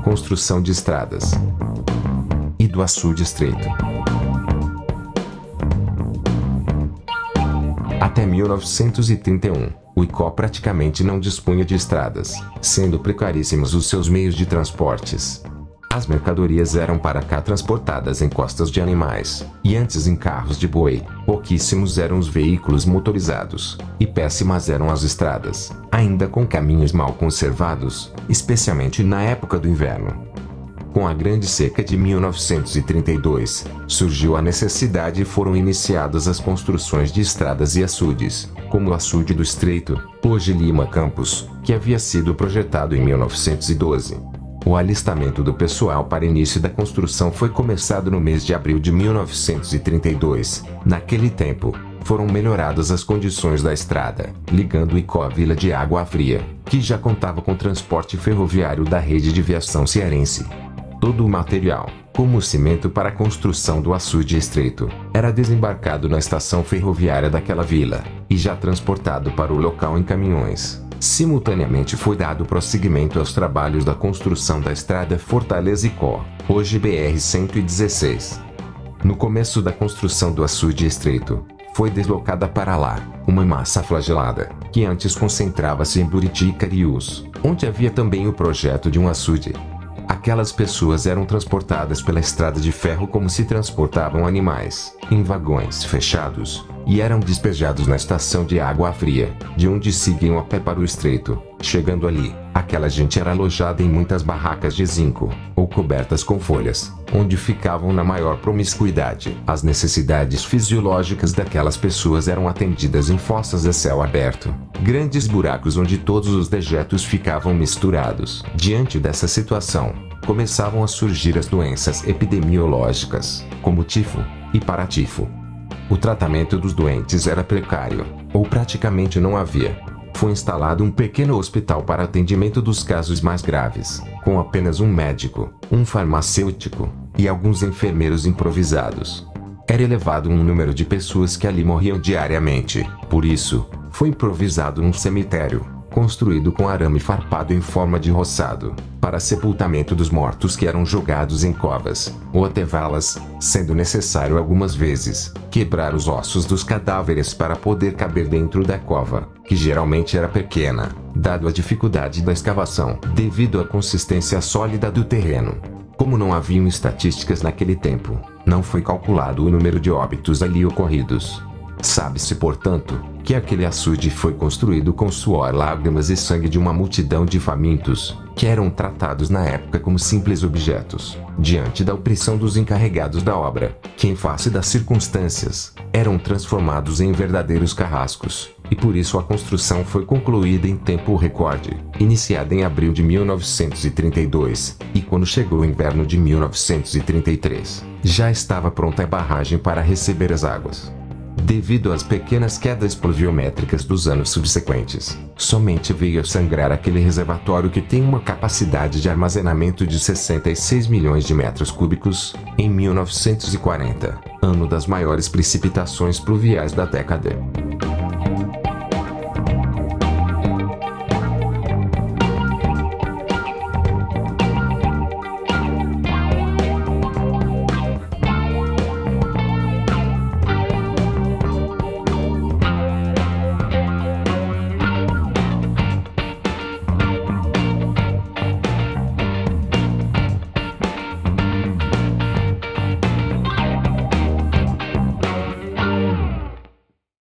construção de estradas e do açude estreito. Até 1931, o Icó praticamente não dispunha de estradas, sendo precaríssimos os seus meios de transportes. As mercadorias eram para cá transportadas em costas de animais, e antes em carros de boi. Pouquíssimos eram os veículos motorizados, e péssimas eram as estradas, ainda com caminhos mal conservados, especialmente na época do inverno. Com a grande seca de 1932, surgiu a necessidade e foram iniciadas as construções de estradas e açudes, como o açude do Estreito, hoje Lima Campos, que havia sido projetado em 1912. O alistamento do pessoal para início da construção foi começado no mês de abril de 1932. Naquele tempo, foram melhoradas as condições da estrada, ligando Icó à vila de Água Fria, que já contava com transporte ferroviário da rede de viação cearense. Todo o material, como o cimento para a construção do açude estreito, era desembarcado na estação ferroviária daquela vila, e já transportado para o local em caminhões. Simultaneamente foi dado prosseguimento aos trabalhos da construção da estrada Fortaleza-Icó, hoje BR-116. No começo da construção do açude estreito, foi deslocada para lá uma massa flagelada, que antes concentrava-se em Buriti e Cariús, onde havia também o projeto de um açude. Aquelas pessoas eram transportadas pela estrada de ferro como se transportavam animais, em vagões fechados, e eram despejados na estação de Água Fria, de onde seguiam a pé para o estreito. Chegando ali, aquela gente era alojada em muitas barracas de zinco, ou cobertas com folhas, onde ficavam na maior promiscuidade. As necessidades fisiológicas daquelas pessoas eram atendidas em fossas a céu aberto, grandes buracos onde todos os dejetos ficavam misturados. Diante dessa situação, começavam a surgir as doenças epidemiológicas, como tifo e paratifo. O tratamento dos doentes era precário, ou praticamente não havia. Foi instalado um pequeno hospital para atendimento dos casos mais graves, com apenas um médico, um farmacêutico e alguns enfermeiros improvisados. Era elevado um número de pessoas que ali morriam diariamente. Por isso, foi improvisado um cemitério, construído com arame farpado em forma de roçado, para sepultamento dos mortos que eram jogados em covas, ou até valas, sendo necessário algumas vezes quebrar os ossos dos cadáveres para poder caber dentro da cova, que geralmente era pequena, dado a dificuldade da escavação, devido à consistência sólida do terreno. Como não haviam estatísticas naquele tempo, não foi calculado o número de óbitos ali ocorridos. Sabe-se, portanto, que aquele açude foi construído com suor, lágrimas e sangue de uma multidão de famintos, que eram tratados na época como simples objetos, diante da opressão dos encarregados da obra, que em face das circunstâncias, eram transformados em verdadeiros carrascos, e por isso a construção foi concluída em tempo recorde, iniciada em abril de 1932, e quando chegou o inverno de 1933, já estava pronta a barragem para receber as águas. Devido às pequenas quedas pluviométricas dos anos subsequentes, somente veio a sangrar aquele reservatório que tem uma capacidade de armazenamento de 66 milhões de metros cúbicos, em 1940, ano das maiores precipitações pluviais da década.